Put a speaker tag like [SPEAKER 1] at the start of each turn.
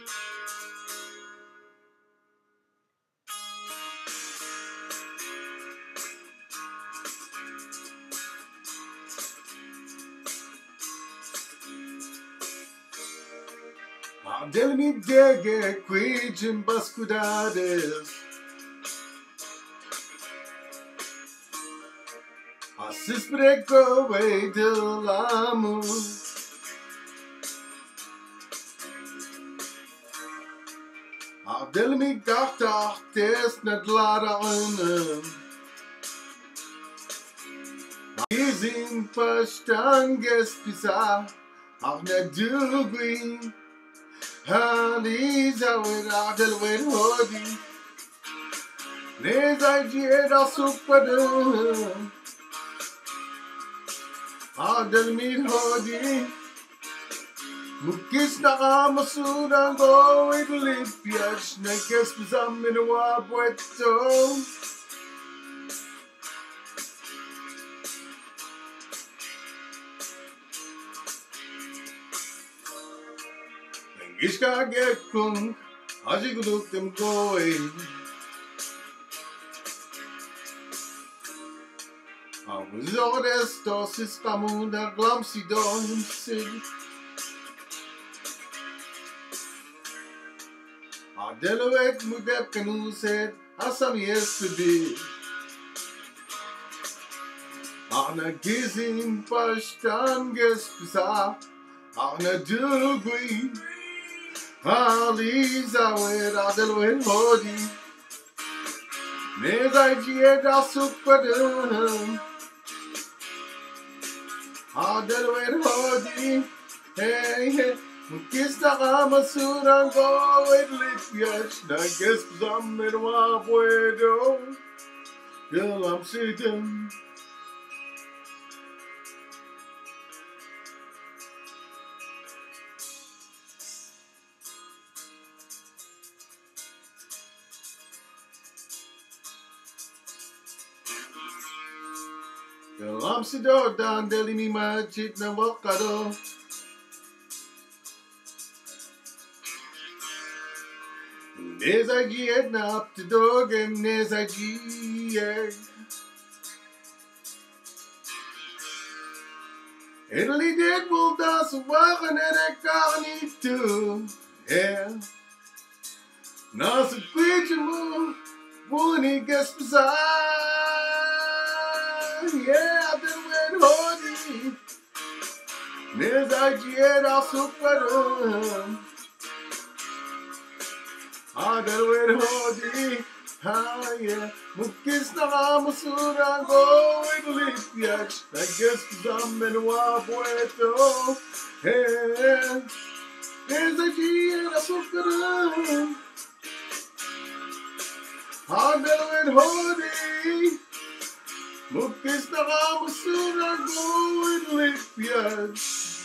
[SPEAKER 1] Delmi dege quijin bascudades Assis breco way de l'amu Delmi gachtach tes net lara unem Izin verstanges pisa Ach net dugui Haliza with Adel with Hodi Neza Jeda Supadum Adel Mid Hodi Mukis na Masudan go with Lipiash Nekes Pizam in Wabueto Gishka get kung, Ajiguluk them going. I was all this tosses, Pamunda, Glumsy Don City. I deluate Mudep Canoe said, as some yesterday. Anna Gizim Pashtan Gespisa, Anna Dugui. Aliza with Adel with Hodi Neza Jeda Supadum Adel with Hodi Hey hey Mukis na Amasuran go with Lipiash Nages Pzam in Wabuedo Girl I'm sitting Dalam sidor dan deli mi masjid na wakado Nezaji edna up to dogem nezaji Italy did will das wagen en ik kan niet toe Naast het kwijtje moe Woe niet gespezaan Yeah, I've been with Hodi Neza Jeda Supadum I've been with Hodi yeah Mukis na Masuran go with Lipiach I guess Pizam in Wabueto Hey Neza Jeda Supadum I've been with Hodi Mukis na Masuran go with Lipiach